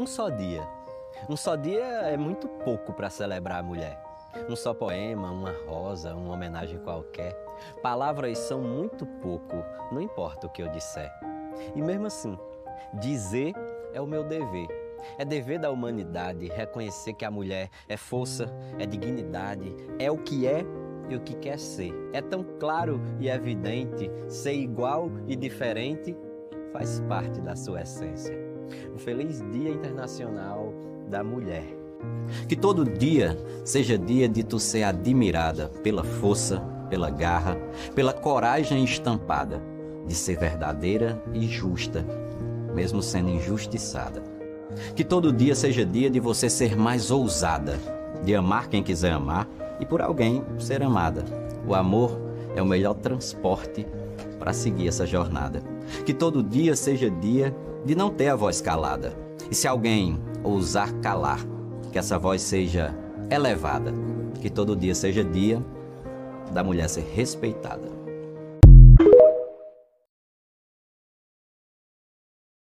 Um só dia. Um só dia é muito pouco para celebrar a mulher. Um só poema, uma rosa, uma homenagem qualquer. Palavras são muito pouco, não importa o que eu disser. E mesmo assim, dizer é o meu dever. É dever da humanidade reconhecer que a mulher é força, é dignidade, é o que é e o que quer ser. É tão claro e evidente, ser igual e diferente faz parte da sua essência. Um feliz Dia Internacional da Mulher. Que todo dia seja dia de tu ser admirada pela força, pela garra, pela coragem estampada, de ser verdadeira e justa, mesmo sendo injustiçada. Que todo dia seja dia de você ser mais ousada, de amar quem quiser amar e por alguém ser amada. O amor é o melhor transporte para seguir essa jornada. Que todo dia seja dia de não ter a voz calada. E se alguém ousar calar, que essa voz seja elevada. Que todo dia seja dia da mulher ser respeitada.